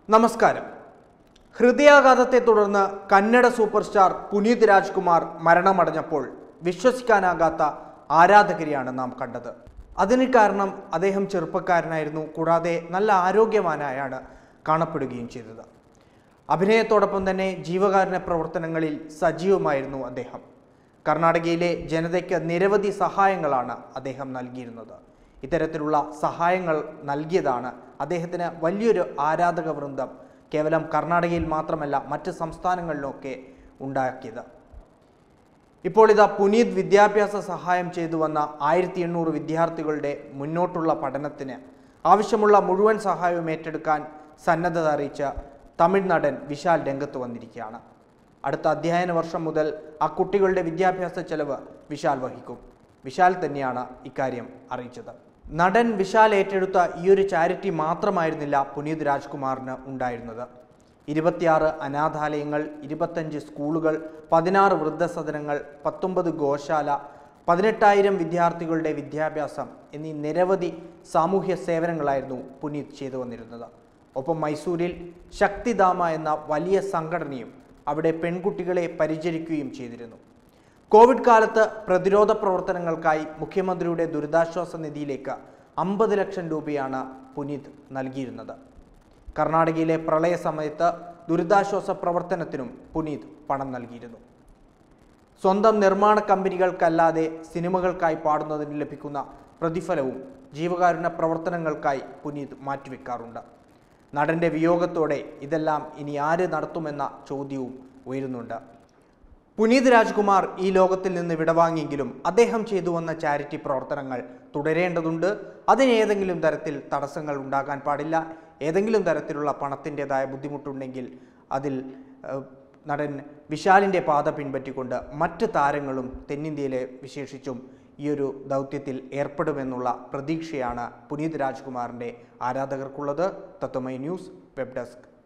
നമസ്കാരം. ഹൃദയാഘാതത്തെ തുടർന്ന് കന്നഡ സൂപ്പർ സ്റ്റാർ പുനീത് രാജ്കുമാർ മരണമടഞ്ഞപ്പോൾ വിശ്വസിക്കാനാകാത്ത ആരാധകരെയാണ് നാം കണ്ടത്. അതിന് കാരണം അദ്ദേഹം ചെറുപ്പക്കാരനായിരുന്നു, കൂടാതെ നല്ല ആരോഗ്യവാനായാണ് കാണപ്പെടുകയും ചെയ്തത്. അഭിനയത്തോടൊപ്പം തന്നെ ജീവകാരുണ്യ പ്രവർത്തനങ്ങളിൽ സജീവമായിരുന്നു അദ്ദേഹം. കർണാടകയിലെ ജനതയ്ക്ക് നിരവധി സഹായങ്ങളാണ് അദ്ദേഹം നൽകിയിരുന്നത്. ഇത്തരത്തിലുള്ള സഹായങ്ങൾ നൽകിയതാണ് അദ്ദേഹത്തിന് വലിയൊരു ആരാധക വൃന്ദം കേവലം കർണാടകയിൽ മാത്രമല്ല മറ്റ് സംസ്ഥാനങ്ങളിലൊക്കെ ഉണ്ടാക്കിയത്. ഇപ്പോൾ ഇതാ പുനീത് വിദ്യാഭ്യാസ സഹായം ചെയ്തു വന്ന 1800 വിദ്യാർത്ഥികളുടെ മുന്നോട്ടുള്ള പഠനത്തിന് ആവശ്യമുള്ള മുഴുവൻ സഹായവും ഏറ്റെടുക്കാൻ സന്നദ്ധത അറിയിച്ച തമിഴ് നടൻ വിശാൽ രംഗത്ത് വന്നിരിക്കുകയാണ്. അടുത്ത അധ്യയന വർഷം മുതൽ ആ കുട്ടികളുടെ വിദ്യാഭ്യാസ ചെലവ് വിശാൽ വഹിക്കും. വിശാൽ തന്നെയാണ് ഇക്കാര്യം അറിയിച്ചത്. നടൻ വിശാൽ ഏറ്റെടുത്ത ഈ ഒരു ചാരിറ്റി മാത്രമായിരുന്നില്ല പുനീത് രാജ്കുമാറിന് ഉണ്ടായിരുന്നത്. 26 അനാഥാലയങ്ങൾ, 25 സ്കൂളുകൾ, 16 വൃദ്ധസദനങ്ങൾ, 19 ഗോശാല, 18,000 വിദ്യാർത്ഥികളുടെ വിദ്യാഭ്യാസം എന്നീ നിരവധി സാമൂഹ്യ സേവനങ്ങളായിരുന്നു പുനീത് ചെയ്തു വന്നിരുന്നത്. ഒപ്പം മൈസൂരിൽ ശക്തിധാമ എന്ന വലിയ സംഘടനയും അവിടെ പെൺകുട്ടികളെ പരിചരിക്കുകയും ചെയ്തിരുന്നു. കോവിഡ് കാലത്ത് പ്രതിരോധ പ്രവർത്തനങ്ങൾക്കായി മുഖ്യമന്ത്രിയുടെ ദുരിതാശ്വാസ നിധിയിലേക്ക് 50 ലക്ഷം രൂപയാണ് പുനീത് നൽകിയിരുന്നത്. കർണാടകയിലെ പ്രളയ സമയത്ത് ദുരിതാശ്വാസ പ്രവർത്തനത്തിനും പുനീത് പണം നൽകിയിരുന്നു. സ്വന്തം നിർമ്മാണ കമ്പനികൾക്കല്ലാതെ സിനിമകൾക്കായി പാടുന്നതിന് ലഭിക്കുന്ന പ്രതിഫലവും ജീവകാരുണ്യ പ്രവർത്തനങ്ങൾക്കായി പുനീത് മാറ്റിവെക്കാറുണ്ട്. നടന്റെ വിയോഗത്തോടെ ഇതെല്ലാം ഇനി ആര് നടത്തുമെന്ന ചോദ്യവും ഉയരുന്നുണ്ട്. പുനീത് രാജ്കുമാർ ഈ ലോകത്തിൽ നിന്ന് വിടവാങ്ങിയെങ്കിലും അദ്ദേഹം ചെയ്തു വന്ന ചാരിറ്റി പ്രവർത്തനങ്ങൾ തുടരേണ്ടതുണ്ട്. അതിന് ഏതെങ്കിലും തരത്തിൽ തടസ്സങ്ങൾ ഉണ്ടാകാൻ പാടില്ല. ഏതെങ്കിലും തരത്തിലുള്ള പണത്തിൻ്റെതായ ബുദ്ധിമുട്ടുണ്ടെങ്കിൽ അതിൽ നടൻ വിശാലിൻ്റെ പാത പിൻപറ്റിക്കൊണ്ട് മറ്റ് താരങ്ങളും തെന്നിന്ത്യയിലെ വിശേഷിച്ചും ഈ ഒരു ദൗത്യത്തിൽ ഏർപ്പെടുമെന്നുള്ള പ്രതീക്ഷയാണ് പുനീത് രാജ്കുമാറിൻ്റെ ആരാധകർക്കുള്ളത്. Tatwamayi news, web desk.